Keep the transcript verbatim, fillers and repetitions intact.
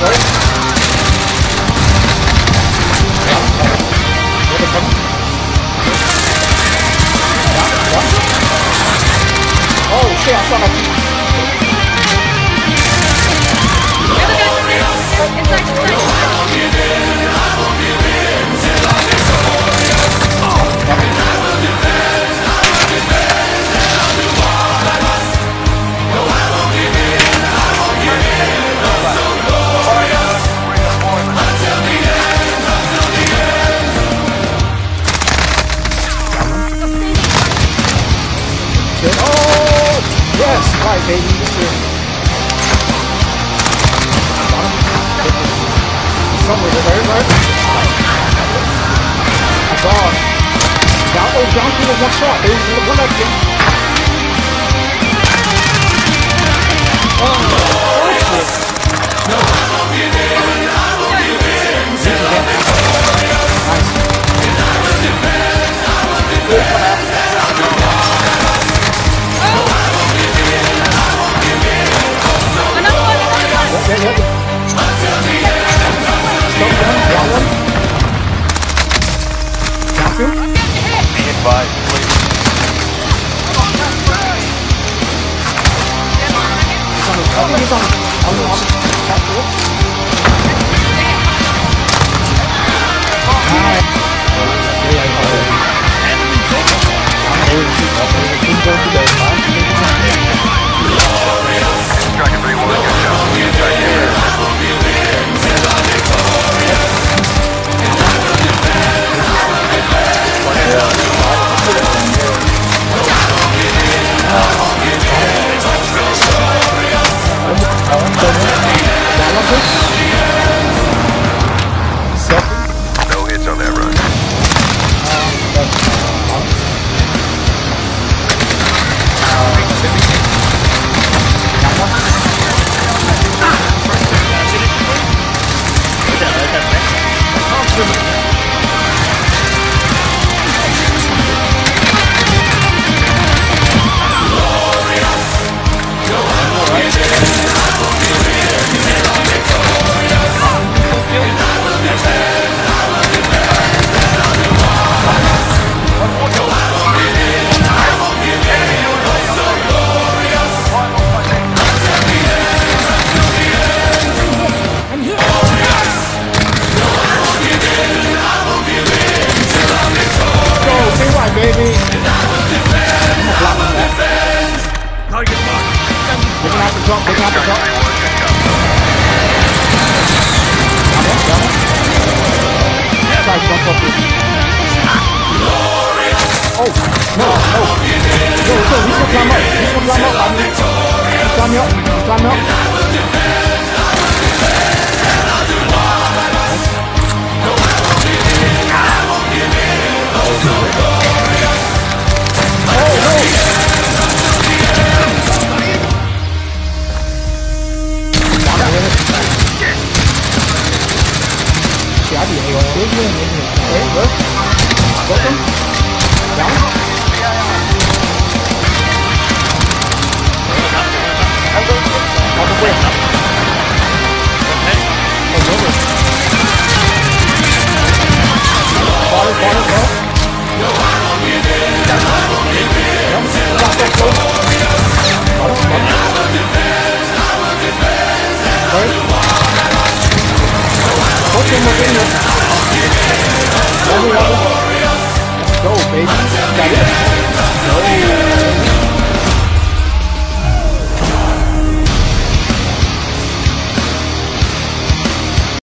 Oh shit, I saw that. Oh, yes, right, baby, this is somewhere there, right? I saw it. Down, oh, down to the one shot, baby, one up here. Oh, oh, shit. No, I won't give in, I won't give in till I'm victorious. Nice. And I will defend, I will defend. Yeah, yeah. Until the end, stop them, down one. Down two. Be advised, please. He's on the, I think he's on, on the, on the top floor. Alright. Striker three one, good job. Right here. No hits on that run. Baby, I'm blocking that. Target mark. They're gonna have to drop. They're gonna have to drop. Come on, come on. Try to jump up here. Oh, no, no. Go, go. He's gonna climb up. He's gonna climb up. I mean, he's climbing up. He's climbing up. I bị hiểu biết như thế thế bớt bớt lắm đóng không có không có quên không nhớ rồi có đấy có đấy có đúng có có thêm một cái nữa. Go, baby. Got it.